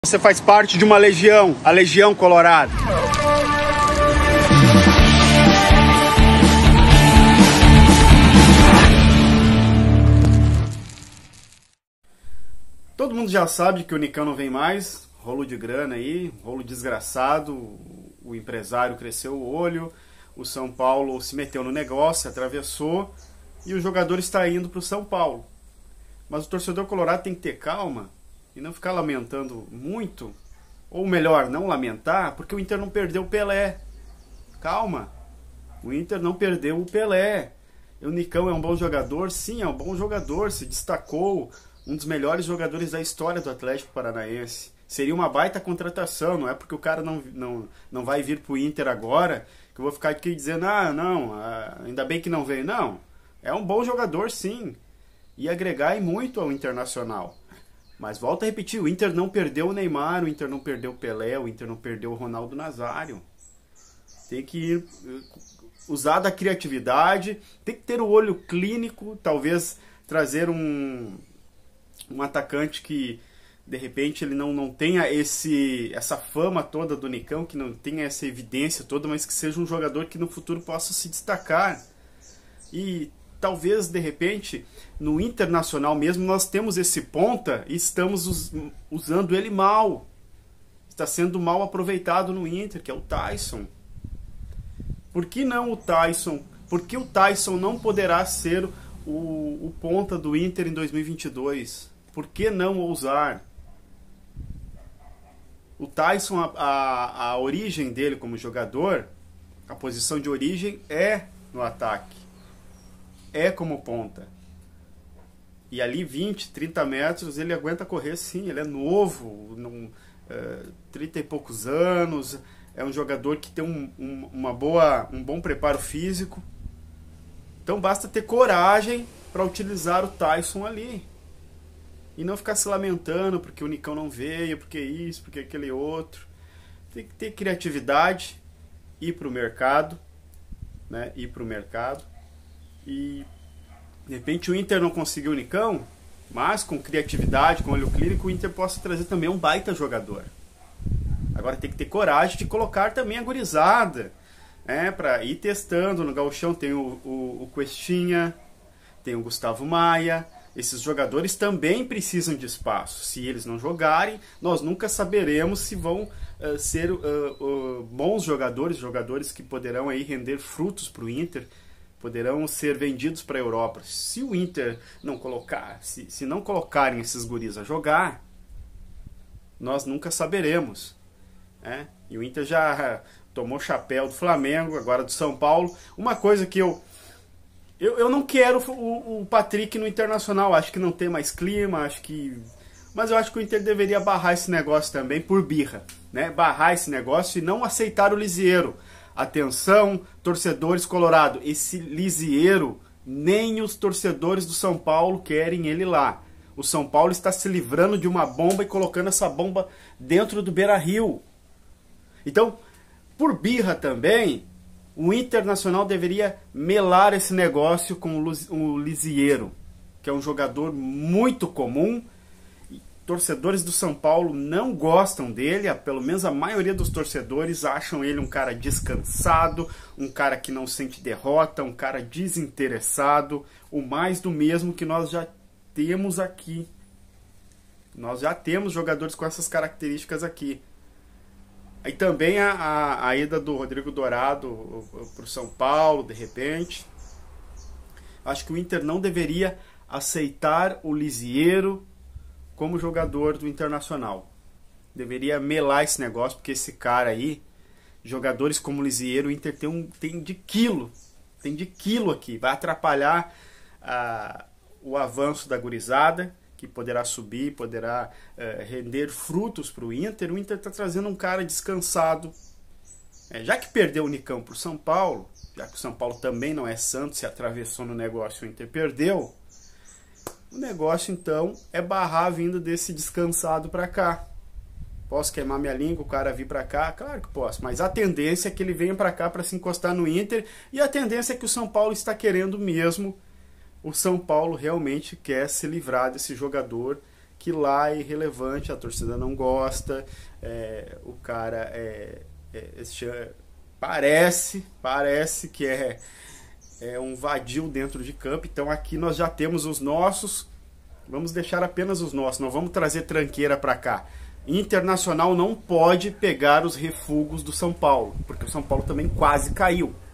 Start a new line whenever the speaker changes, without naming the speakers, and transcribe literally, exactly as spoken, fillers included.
Você faz parte de uma legião, a Legião Colorado. Todo mundo já sabe que o Nicão não vem mais, rolo de grana aí, rolo desgraçado, o empresário cresceu o olho, o São Paulo se meteu no negócio, atravessou e o jogador está indo para o São Paulo. Mas o torcedor colorado tem que ter calma e não ficar lamentando muito, ou melhor, não lamentar, porque o Inter não perdeu o Pelé. Calma, o Inter não perdeu o Pelé. O Nicão é um bom jogador? Sim, é um bom jogador, se destacou, um dos melhores jogadores da história do Atlético Paranaense. Seria uma baita contratação, não é porque o cara não, não, não vai vir pro Inter agora, que eu vou ficar aqui dizendo, ah, não, ainda bem que não veio. Não, é um bom jogador sim, e agregar e muito ao Internacional. Mas volto a repetir, o Inter não perdeu o Neymar, o Inter não perdeu o Pelé, o Inter não perdeu o Ronaldo Nazário. Tem que ir, usar da criatividade, tem que ter o olho clínico, talvez trazer um, um atacante que, de repente, ele não, não tenha esse, essa fama toda do Nicão, que não tenha essa evidência toda, mas que seja um jogador que no futuro possa se destacar. E talvez, de repente, no Internacional mesmo, nós temos esse ponta e estamos us usando ele mal. Está sendo mal aproveitado no Inter, que é o Taison. Por que não o Taison? Por que o Taison não poderá ser o, o ponta do Inter em dois mil e vinte e dois? Por que não ousar? O Taison, a, a, a origem dele como jogador, a posição de origem é no ataque. É como ponta. E ali vinte, trinta metros ele aguenta correr sim, ele é novo, num, é, trinta e poucos anos, é um jogador que tem um, um, uma boa, um bom preparo físico. Então basta ter coragem para utilizar o Taison ali. E não ficar se lamentando porque o Nicão não veio, porque isso, porque aquele outro. Tem que ter criatividade, ir para o mercado, né? Ir para o mercado. E de repente o Inter não conseguiu o Nicão, mas com criatividade, com olho clínico, o Inter possa trazer também um baita jogador. Agora tem que ter coragem de colocar também a gurizada, né, para ir testando. No Gauchão tem o, o, o Questinha, tem o Gustavo Maia. Esses jogadores também precisam de espaço. Se eles não jogarem, nós nunca saberemos se vão uh, ser uh, uh, bons jogadores, jogadores que poderão aí render frutos para o Inter, poderão ser vendidos para a Europa. Se o Inter não colocar, se, se não colocarem esses guris a jogar, nós nunca saberemos, né? E o Inter já tomou chapéu do Flamengo, agora do São Paulo. Uma coisa que eu eu, eu não quero o, o Patrick no Internacional, acho que não tem mais clima, acho que, mas eu acho que o Inter deveria barrar esse negócio também por birra, né? Barrar esse negócio e não aceitar o Lisieiro. Atenção, torcedores colorado, esse Lisieiro, nem os torcedores do São Paulo querem ele lá. O São Paulo está se livrando de uma bomba e colocando essa bomba dentro do Beira-Rio. Então, por birra também, o Internacional deveria melar esse negócio com o Lisieiro, que é um jogador muito comum. Torcedores do São Paulo não gostam dele, pelo menos a maioria dos torcedores acham ele um cara descansado, um cara que não sente derrota, um cara desinteressado, o mais do mesmo que nós já temos aqui. Nós já temos jogadores com essas características aqui. Aí também a, a, a ida do Rodrigo Dourado para o São Paulo, de repente. Acho que o Inter não deveria aceitar o Lisieiro como jogador do Internacional. Deveria melar esse negócio, porque esse cara aí, jogadores como o Lisieiro, o Inter tem, um, tem de quilo, tem de quilo aqui, vai atrapalhar ah, o avanço da gurizada, que poderá subir, poderá eh, render frutos para o Inter. O Inter está trazendo um cara descansado. É, já que perdeu o Nicão para o São Paulo, já que o São Paulo também não é santo, se atravessou no negócio, o Inter perdeu. O negócio, então, é barrar a vinda desse descansado para cá. Posso queimar minha língua, o cara vir para cá? Claro que posso, mas a tendência é que ele venha para cá para se encostar no Inter, e a tendência é que o São Paulo está querendo mesmo. O São Paulo realmente quer se livrar desse jogador que lá é irrelevante, a torcida não gosta, é, o cara é, é, é, parece, parece que é, é um vadio dentro de campo. Então aqui nós já temos os nossos, vamos deixar apenas os nossos, não vamos trazer tranqueira para cá. Internacional não pode pegar os refugos do São Paulo, porque o São Paulo também quase caiu.